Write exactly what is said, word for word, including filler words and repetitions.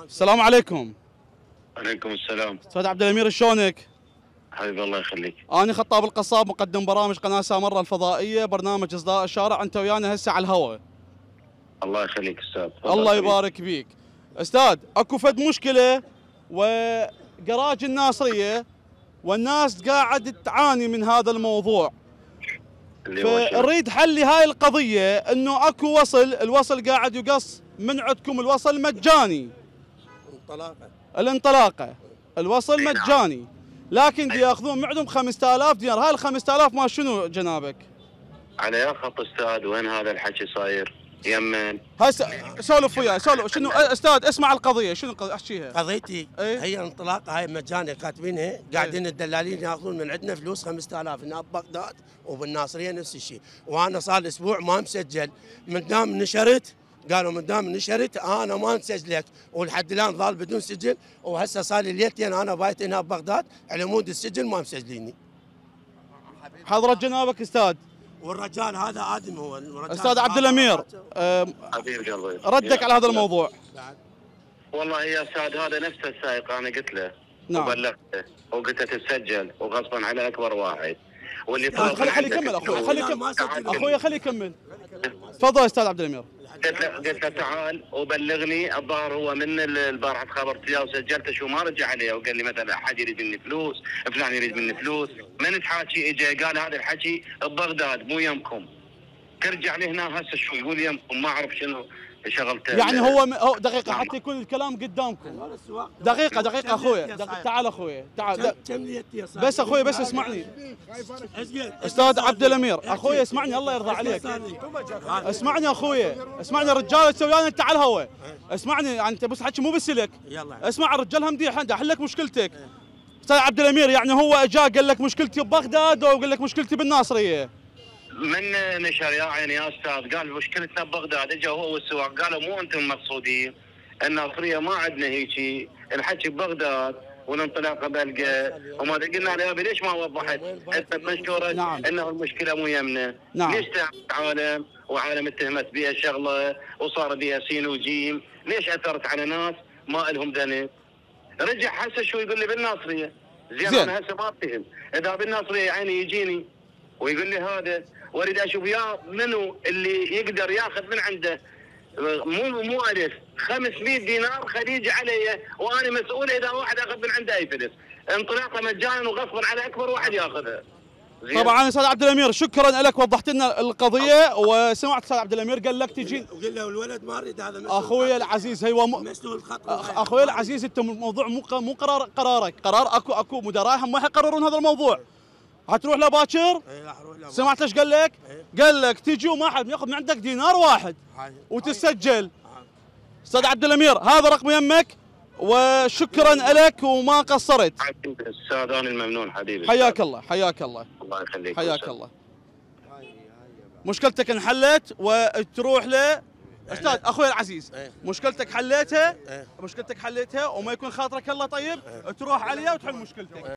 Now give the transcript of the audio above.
السلام عليكم. عليكم السلام. استاذ عبد الامير شلونك؟ حبيبي الله يخليك. انا خطاب القصاب مقدم برامج قناه سامره الفضائيه، برنامج اصداء الشارع، انت ويانا هسه على الهواء. الله يخليك استاذ. الله يبارك بيك. استاذ اكو فد مشكله وقراج الناصريه والناس قاعد تعاني من هذا الموضوع. فنريد حل لهاي القضيه، انه اكو وصل، الوصل قاعد يقص من عندكم، الوصل مجاني. انطلاقه الانطلاقه الوصل مجاني، لكن دي ياخذون معدهم خمسة آلاف دينار، هاي ال خمسة آلاف ما شنو جنابك؟ على يا خط استاذ، وين هذا الحكي صاير؟ يمن هسه سولف وياي، سولف. شنو استاذ اسمع القضيه، شنو القضيه؟ احكيها. قضيتي ايه؟ هي الانطلاقه هاي مجانيه كاتبينها، قاعدين الدلالين ياخذون من عندنا فلوس خمسة آلاف هنا ببغداد وبالناصريه نفس الشيء، وانا صار اسبوع ما مسجل، من دام نشرت قالوا من دام نشرت انا ما نسجلك، ولحد الان ظل بدون سجل، وهسه صار لي ليلتين انا بايت هنا ببغداد على مود السجل ما مسجليني. حضرة جنابك استاذ. والرجال هذا ادم هو استاذ عبد الامير، حبيب قلبي ردك على هذا الموضوع. والله يا استاذ هذا نفس السائق انا قلت له. نعم. وبلغته وقلت له تسجل وغصبا على اكبر واحد. واللي خلي خلي خلي يكمل اخوي، خلي يكمل اخوي، خلي يكمل. تفضل استاذ عبد الامير. قلت له قلت له تعال وبلغني، الظاهر هو من البارحه خبرت اياه وسجلته، شو ما رجع علي وقال لي مثلا احد يريد مني فلوس، فلان يريد مني فلوس، من تحاكي اجى قال هذا الحكي ببغداد مو يمكم. ترجع لي هنا هسه شو يقول يمكم، ما اعرف شنو شغلته. يعني هو هو دقيقه حتى يكون الكلام قدامكم. دقيقه دقيقه اخوي، تعال اخوي تعال. بس اخوي بس اسمعني. استاذ عبد الامير اخوي اسمعني الله يرضى عليك. اسمعني اخوي، اسمعني الرجال سويان انت على الهواء. اسمعني يعني انت بس حكي مو بسلك. اسمع الرجال هم دي احل لك مشكلتك. استاذ عبد الامير يعني هو اجا قال لك مشكلتي ببغداد وقال لك مشكلتي بالناصريه. من نشر يا عيني يا استاذ، قال مشكلتنا ببغداد، اجى هو والسواق قالوا مو انتم المقصودين، الناصريه ما عندنا هيجي، الحكي ببغداد والانطلاقه بلقى، وما قلنا له يا ابي ليش ما وضحت؟ انت مشكورك. نعم. انه المشكله مو يمنا. نعم. ليش عالم وعالم اتهمت بها شغله وصار بها سين وجيم، ليش اثرت على ناس ما لهم ذنب؟ رجع هسه شو يقول لي بالناصريه؟ زين, زين. انا هسه ما افهم، اذا بالناصريه عيني يجيني ويقول لي هذا، واريد اشوف يا منو اللي يقدر ياخذ من عنده مو مو الف خمسمئة دينار خليجي علي، وانا مسؤول اذا واحد اخذ من عنده اي فلس، انطلاقه مجانا وغصبا على اكبر واحد ياخذها. طبعا استاذ عبد الامير شكرا لك، وضحت لنا القضيه، وسمعت استاذ عبد الامير قال لك تجي. وقال له الولد ما اريد هذا اخوي العزيز، هو م... اخوي العزيز انت الموضوع مو مو قرار قرارك، قرار اكو اكو مدراء هم ما يقررون هذا الموضوع. هتروح له باكر؟ اي راح اروح له. سمعت ايش قال لك؟ ايه؟ قال لك تجي وما حد ياخذ من عندك دينار واحد وتسجل. استاذ عبد الامير هذا رقم يمك، وشكرا لك وما قصرت. حبيبي استاذ انا الممنون حبيبي. حياك الله حياك الله. الله يخليك. حياك الله. مشكلتك انحلت وتروح له. استاذ اخوي العزيز، مشكلتك حليتها، مشكلتك حليتها وما يكون خاطرك الله طيب، تروح عليها وتحل مشكلتك.